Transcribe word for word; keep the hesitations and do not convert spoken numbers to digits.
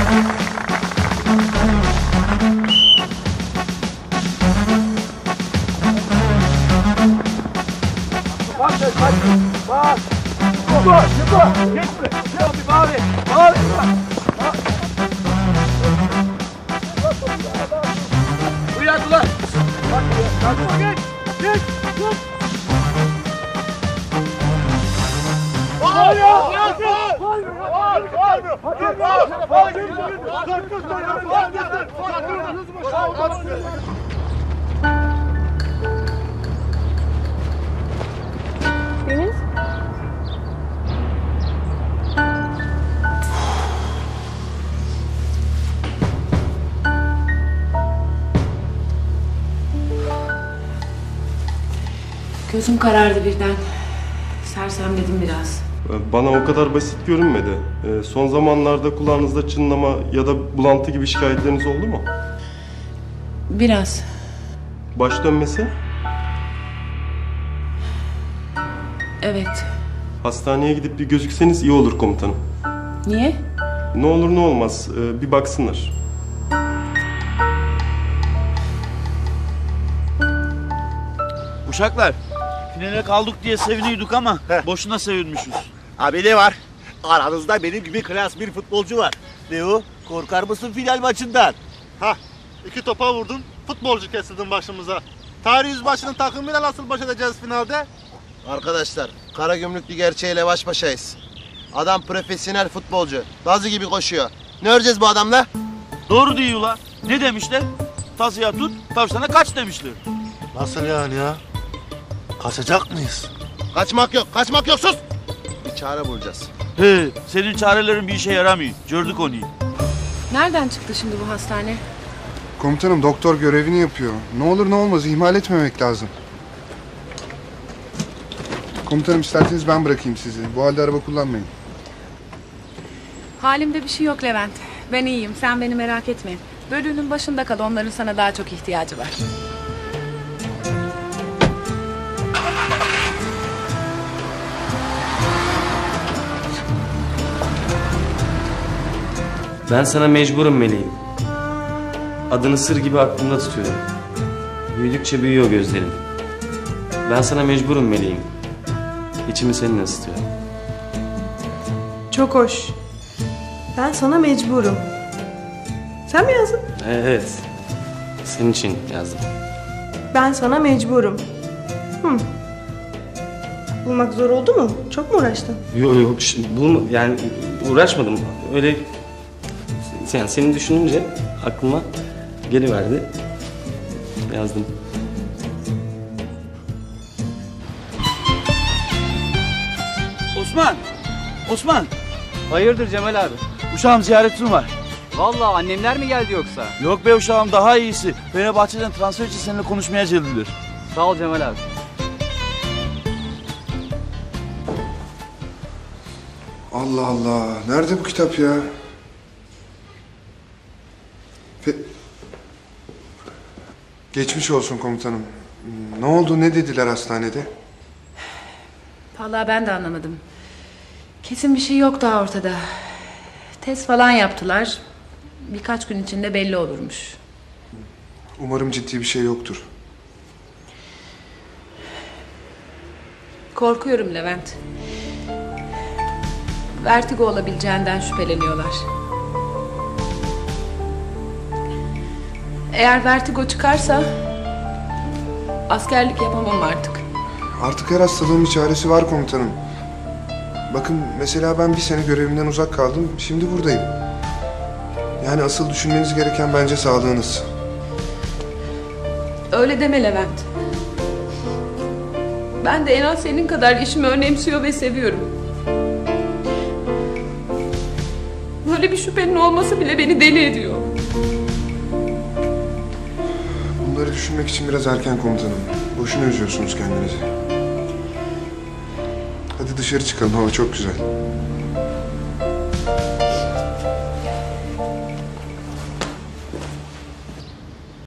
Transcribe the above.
Bak sen bak. Bak. Yıkma, yıkma. Geçme. Yap bir mavi. Mavi. Bak. Uyan ulan. Bak buraya. Kalkma geç. Geç. Dur. Var ya. Var ya. Var ya. Var ya. Deniz? Gözüm karardı birden. Sersemledim biraz. Bana o kadar basit görünmedi. Son zamanlarda kulağınızda çınlama ya da bulantı gibi şikayetleriniz oldu mu? Biraz. Baş dönmesi? Evet. Hastaneye gidip bir gözükseniz iyi olur komutanım. Niye? Ne olur ne olmaz bir baksınlar. Uşaklar, finale kaldık diye seviniyorduk ama Heh. boşuna sevinmişiz. Abi ne var? Aranızda benim gibi klas bir futbolcu var. Ne o? Korkar mısın final maçından? Hah, iki topa vurdun, futbolcu kesildin başımıza. Tarih yüzbaşının takımıyla nasıl baş edeceğiz finalde? Arkadaşlar, Karagümrüklü gerçeğiyle baş başayız. Adam profesyonel futbolcu. Bazı gibi koşuyor. Ne öreceğiz bu adamla? Doğru diyorlar. Ne demişler? Tazıya tut, tavşana kaç demişler. Nasıl yani ya? Kaçacak mıyız? Kaçmak yok, kaçmak yok, sus! Bir çare bulacağız. He, senin çarelerin bir işe yaramıyor. Gördük onu. Nereden çıktı şimdi bu hastane? Komutanım, doktor görevini yapıyor. Ne olur ne olmaz ihmal etmemek lazım. Komutanım, isterseniz ben bırakayım sizi. Bu halde araba kullanmayın. Halimde bir şey yok Levent. Ben iyiyim. Sen beni merak etme. Bölüğünün başında kal. Onların sana daha çok ihtiyacı var. Ben sana mecburum meleğim. Adını sır gibi aklımda tutuyorum. Büyüdükçe büyüyor gözlerin. Ben sana mecburum meleğim. İçimi seninle ısıtıyorum. Çok hoş. Ben sana mecburum. Sen mi yazdın? Evet. Senin için yazdım. Ben sana mecburum. Hı. Bulmak zor oldu mu? Çok mu uğraştın? Yok yok. Bu yani uğraşmadım. Öyle yani seni düşününce aklıma geliverdi. Yazdım. Osman! Osman! Hayırdır Cemal abi? Uşağım ziyaretin var. Vallahi annemler mi geldi yoksa? Yok be uşağım, daha iyisi. Fenerbahçe'den transfer için seninle konuşmaya geldiler. Sağ ol Cemal abi. Allah Allah. Nerede bu kitap ya? Fe... Geçmiş olsun komutanım. Ne oldu, ne dediler hastanede? Vallahi ben de anlamadım. Kesin bir şey yok daha ortada. Test falan yaptılar. Birkaç gün içinde belli olurmuş. Umarım ciddi bir şey yoktur. Korkuyorum Levent. Vertigo olabileceğinden şüpheleniyorlar. Eğer vertigo çıkarsa askerlik yapamam artık. Artık her hastalığın bir çaresi var komutanım. Bakın mesela ben bir sene görevimden uzak kaldım. Şimdi buradayım. Yani asıl düşünmeniz gereken bence sağlığınız. Öyle deme Levent. Ben de en az senin kadar işimi önemsiyor ve seviyorum. Böyle bir şüphenin olması bile beni deli ediyor. Bunları düşünmek için biraz erken komutanım. Boşuna üzüyorsunuz kendinizi. Hadi dışarı çıkalım, hava çok güzel.